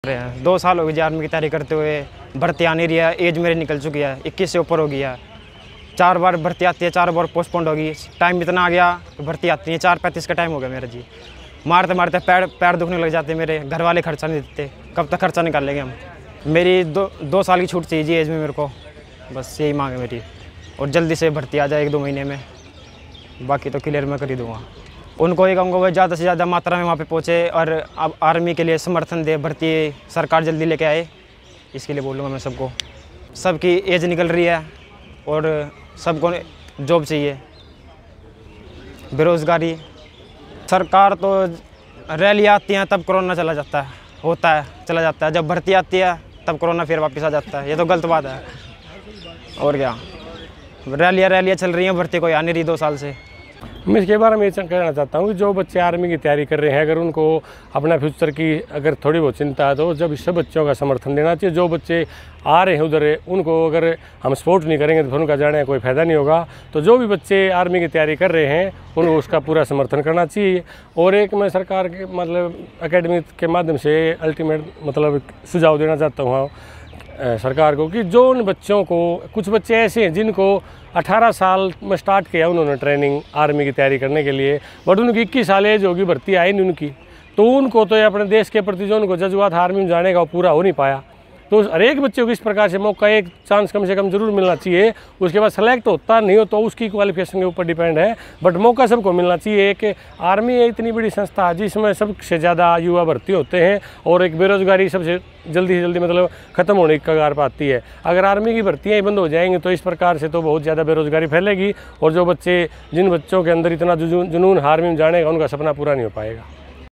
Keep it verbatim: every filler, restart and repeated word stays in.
रहे हैं। दो साल हो गए आर्मी की तैयारी करते हुए, भर्ती आ नहीं रही है। एज मेरी निकल चुकी है, इक्कीस से ऊपर हो गया। चार बार भर्ती आती है, चार बार पोस्टपोन्ड होगी। टाइम इतना आ गया कि भर्ती आती है, चार पैंतीस का टाइम हो गया मेरा जी। मारते मारते पैर पैर दुखने लग जाते मेरे। घर वाले खर्चा नहीं देते, कब तक खर्चा निकाल लेंगे हम। मेरी दो दो साल की छूट चाहिए जी एज में मेरे को, बस यही मांग है मेरी। और जल्दी से भर्ती आ जाए एक दो महीने में, बाकी तो क्लियर मैं कर ही दूँगा। उनको ही कहूँगा वो ज़्यादा से ज़्यादा मात्रा में वहाँ पे पहुँचे और अब आर्मी के लिए समर्थन दे, भर्ती सरकार जल्दी लेके आए, इसके लिए बोलूँगा मैं सबको। सबकी एज निकल रही है और सबको जॉब चाहिए। बेरोज़गारी, सरकार तो रैली आती हैं तब कोरोना चला जाता है, होता है चला जाता है। जब भर्ती आती है तब कोरोना फिर वापस आ जाता है। ये तो गलत बात है। और क्या, रैलियाँ रैलियाँ चल रही हैं, भर्ती कोई आ नहीं रही दो साल से। मैं इसके बारे में ये कहना चाहता हूँ कि जो बच्चे आर्मी की तैयारी कर रहे हैं, अगर उनको अपना फ्यूचर की अगर थोड़ी बहुत चिंता है तो जब सब बच्चों का समर्थन देना चाहिए। जो बच्चे आ रहे हैं उधर, उनको अगर हम सपोर्ट नहीं करेंगे तो फिर उनका जाने का कोई फ़ायदा नहीं होगा। तो जो भी बच्चे आर्मी की तैयारी कर रहे हैं उनको उसका पूरा समर्थन करना चाहिए। और एक मैं सरकार के मतलब एकेडमी के माध्यम से अल्टीमेट मतलब सुझाव देना चाहता हूँ सरकार को कि जो उन बच्चों को, कुछ बच्चे ऐसे हैं जिनको अठारह साल में स्टार्ट किया उन्होंने ट्रेनिंग आर्मी की तैयारी करने के लिए, बट उनकी इक्कीस साल एज होगी, भर्ती आई नहीं उनकी, तो उनको तो अपने देश के प्रति जो उनको जज्बात आर्मी में जाने का वो पूरा हो नहीं पाया। तो हर एक बच्चे को इस प्रकार से मौका, एक चांस कम से कम जरूर मिलना चाहिए। उसके बाद सेलेक्ट होता नहीं हो तो उसकी क्वालिफिकेशन के ऊपर डिपेंड है, बट मौका सबको मिलना चाहिए। एक आर्मी इतनी बड़ी संस्था है जिसमें सबसे ज़्यादा युवा भर्ती होते हैं और एक बेरोजगारी सबसे जल्दी से जल्दी मतलब ख़त्म होने की कगार पर आती है। अगर आर्मी की भर्तियाँ ही बंद हो जाएंगी तो इस प्रकार से तो बहुत ज़्यादा बेरोजगारी फैलेगी और जो बच्चे, जिन बच्चों के अंदर इतना जुनून आर्मी में जाने का, उनका सपना पूरा नहीं हो पाएगा।